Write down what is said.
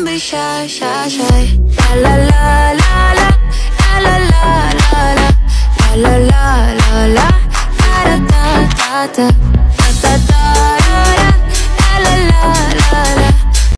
be shy, shy, shy. La la la la la, la la la la la, la la la la la, da da da da da.